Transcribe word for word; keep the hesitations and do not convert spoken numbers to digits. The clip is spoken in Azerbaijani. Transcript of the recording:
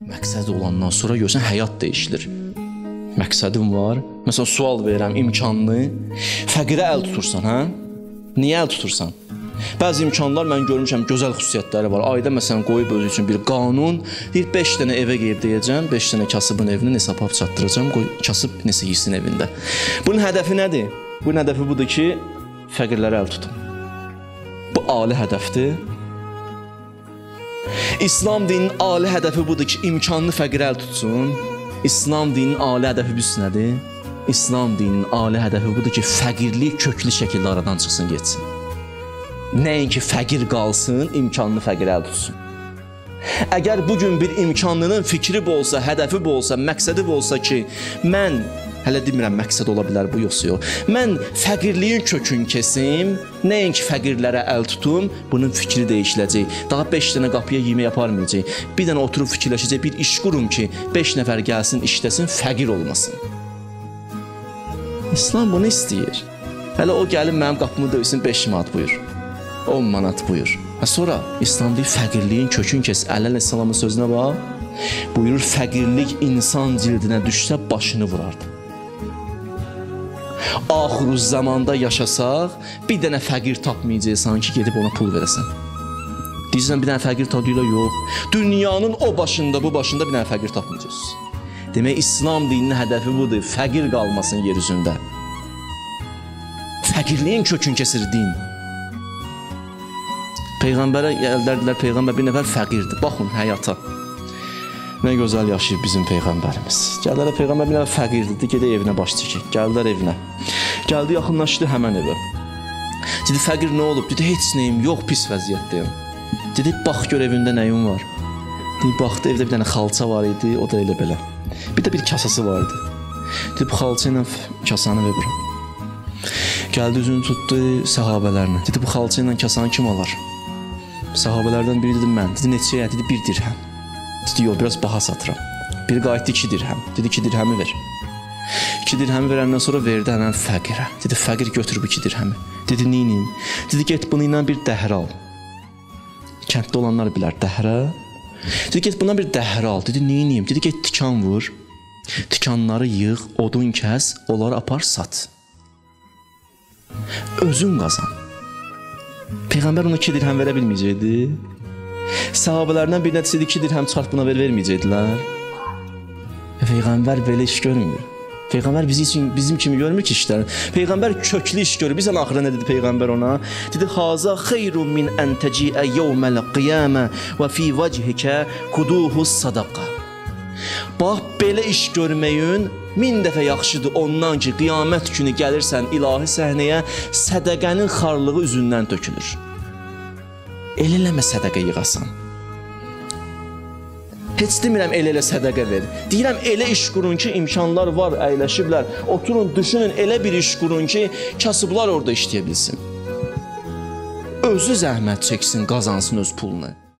Məqsəd olandan sonra görsən həyat dəyişilir. Məqsədim var. Məsələn, sual verirəm, imkanlı. Fəqirə əl tutursan, hə? Niyə əl tutursan? Bəzi imkanlar mən görmüşəm, gözəl xüsusiyyətləri var. Ayda məsələn qoyub özü üçün bir qanun, deyir beş dənə evə qeyib deyəcəm, beş dənə kasıbın evini nesə apab çatdıracam, qoy kasıb nesə yesin evində. Bunun hədəfi nədir? Bunun hədəfi budur ki, fəqirlərə əl tutum. Bu ali hədəfdir. İslam dininin ali hədəfi budur ki, imkanlı fəqirə əl tutsun. İslam dininin ali hədəfi biz nədir? İslam dininin ali hədəfi budur ki, fəqirlik köklü şəkildə aradan çıxsın, getsin. Nəinki fəqir qalsın, imkanlı fəqirə əl tutsun. Əgər bugün bir imkanlının fikri bu olsa, hədəfi bu olsa, məqsədi bu olsa ki, mən, hələ demirəm məqsəd ola bilər bu, yoxsa yox, mən fəqirliyin kökünü kesim, nəinki fəqirlərə əl tutum, bunun fikri dəyişiləcək. Daha beş dənə qapıya yemək yaparmayacaq. Bir dənə oturub fikirləşəcək, bir iş qurum ki, beş nəfər gəlsin, işləsin, fəqir olmasın. İslam bunu istəyir. Hələ o gəlin mənim qapımı döysün, beş manat buyur. on manat buyur. Və sonra İslam deyir, fəqirliyin kökünü kes. Əllə Əsəlamın sözünə bax. Buyurur, fəqirlik insan cildinə düşsə başını vurardı. Axırü zamanda yaşasaq, bir dənə fəqir tapmayacaqsan ki, gedib ona pul verəsən. Deyirsən, bir dənə fəqir tapıyla yox. Dünyanın o başında, bu başında bir dənə fəqir tapmayacaqsınız. Demək, İslam dininin hədəfi budur, fəqir qalmasın yer üzündə. Fəqirliyin kökünü kesir din. Peyğəmbərə gəldilər, Peyğəmbər bir nəfər fəqirdir. Baxın həyata. Nə gözəl yaşayır bizim Peyğəmbərimiz. Gəldilər, Peyğəmbər bir nəfər fəqirdir, gedək evinə baş çəkək. Gəldilər evinə. Gəldi, yaxınlaşdı həmən evə. Dedi, fəqir nə olub? Dedi, heç nəyim yox, pis vəziyyətdəyim. Dedi, bax gör evində nəyim var. Dedi, baxdı, evdə bir dənə xalça var idi, o da elə belə. Bir də bir kasası vardı. Dedi, bu xalça ilə kasanı verirəm. Gəldi, üzünü tutdu səhabələrlə. Dedi, bu xalça ilə kasanı kim alar? Sahabələrdən biri dedi, mən. Dedi, neçəyə? Dedi, bir dirhəm. Dedi, yox, biraz baha satıram. Biri qayıtdı, iki dirhəm. Dedi, iki dirhəmi ver. İki dirhəmi verəndən sonra verdi həmən fəqirə. Dedi, fəqir götür bu iki dirhəmi. Dedi, neyniyim? Dedi, get bunu ilə bir dəhrə al. Kənddə olanlar bilər, dəhrə. Dedi, get bundan bir dəhrə al. Dedi, neyniyim? Dedi, get tikan vur. Tikanları yığ, odun kəs, onları apar, sat. Özün qazan. Peyğəmbər ona iki dirhəm verə bilməyəcəkdi. Səhabələrdən bir nəticə iki dirhəm çıxart buna ver, verməyəcəkdilər. Peyğəmbər belə iş görmür. Peyğəmbər bizi üçün, bizim kimi görmür ki işləri. Peyğəmbər köklü iş görür. Bizən axırda nə dedi Peyğəmbər ona? Dedi, Haza xeyrun min ən təciə yevməl qiyamə və fi vəcihikə kuduhus sadaqa. Bax, belə iş görməyin min dəfə yaxşıdır ondan ki, qiyamət günü gəlirsən ilahi səhnəyə, sədəqənin xarlığı üzündən tökülür. El-eləmə sədəqə yığasan. Heç demirəm el-elə sədəqə ver. Deyirəm, elə iş qurun ki, imkanlar var, əyləşiblər. Oturun, düşünün, elə bir iş qurun ki, kasıblar orada işləyə bilsin. Özü zəhmət çəksin, qazansın öz pulunu.